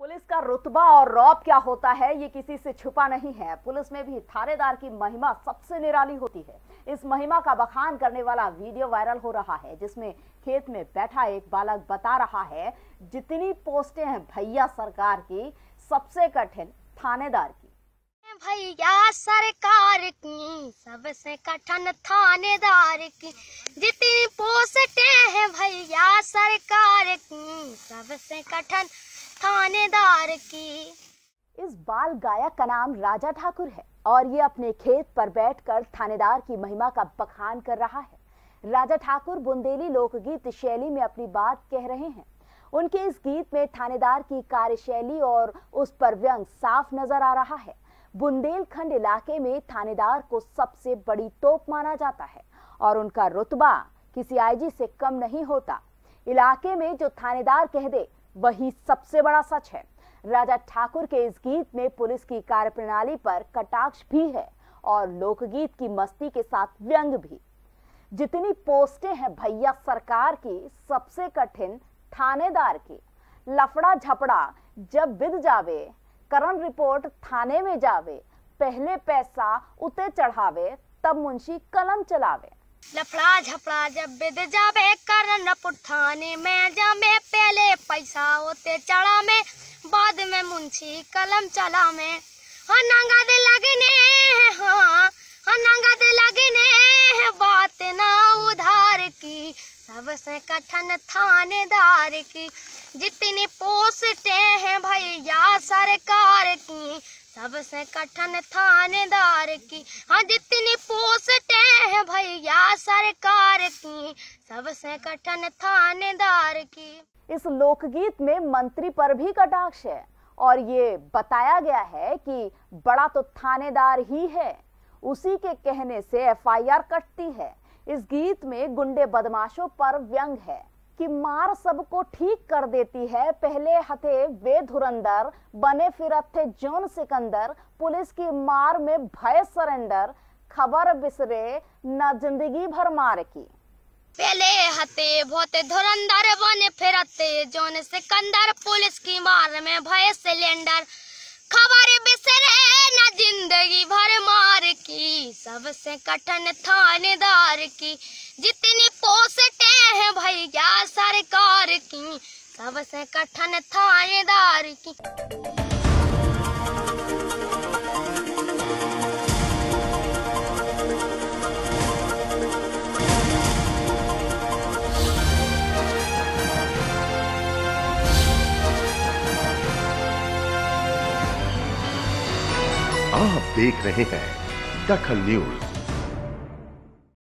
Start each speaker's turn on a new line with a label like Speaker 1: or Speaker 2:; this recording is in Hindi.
Speaker 1: पुलिस का रुतबा और रौब क्या होता है ये किसी से छुपा नहीं है। पुलिस में भी थानेदार की महिमा सबसे निराली होती है। इस महिमा का बखान करने वाला वीडियो वायरल हो रहा है, जिसमें खेत में बैठा एक बालक बता रहा है जितनी पोस्टें हैं भैया सरकार की, सबसे कठिन थानेदार की।
Speaker 2: भैया सरकार की सबसे कठिन थानेदार की, जितनी पोस्टें हैं भैया सरकार की सबसे कठिन थानेदार की।
Speaker 1: इस बाल गायक का नाम राजा ठाकुर है और ये अपने खेत पर बैठकर थानेदार की महिमा का बखान कर रहा है। राजा ठाकुर बुंदेली लोकगीत शैली में अपनी बात कह रहे हैं। उनके इस गीत में थानेदार की कार्यशैली और उस पर व्यंग साफ नजर आ रहा है। बुंदेलखंड इलाके में थानेदार को सबसे बड़ी तोप माना जाता है और उनका रुतबा किसी आईजी से कम नहीं होता। इलाके में जो थानेदार कह दे वही सबसे बड़ा सच है। राजा ठाकुर के इस गीत में पुलिस की कार्यप्रणाली पर कटाक्ष भी है और लोकगीत की मस्ती के साथ व्यंग भी। जितनी पोस्टें हैं भैया सरकार की सबसे कठिन थानेदार की। लफड़ा झपड़ा जब बिद जावे, करन रिपोर्ट थाने में जावे, पहले पैसा उते चढ़ावे, तब मुंशी कलम चलावे।
Speaker 2: लफड़ा झपड़ा जब बिद जावे, करन रिपोर्ट थाने में जावे, पहले पैसा होते चढ़ा में, बाद में मुंशी कलम चला में। हाँ नंगद लगने हाँ नंगद लगने बात ना उधार की, सबसे कठिन थानेदार की। जितनी पोस्टें हैं भैया सरकार की सबसे कठिन थानेदार की। हाँ जितनी पोस्टें हैं भैया सरकार की सबसे कठिन थानेदार की।
Speaker 1: इस लोकगीत में मंत्री पर भी कटाक्ष है और ये बताया गया है कि बड़ा तो थानेदार ही है, उसी के कहने से एफआईआर कटती है। इस गीत में गुंडे बदमाशों पर व्यंग है कि मार सबको ठीक कर देती है, पहले हथे वे धुरंधर, बने फिर थे जॉन सिकंदर, पुलिस की मार में भय सरेंडर, खबर बिसरे न जिंदगी भर मार की।
Speaker 2: पहले हते बहुत धुरंधर, बने फिरते जॉन सिकंदर, पुलिस की मार में भय सिलेंडर, खबर बिसरे न जिंदगी भर मार की, सबसे कठिन थानेदार की। जितनी पोस्टें हैं भैया सरकार की सबसे कठिन थानेदार की।
Speaker 3: आप देख रहे हैं दखल न्यूज।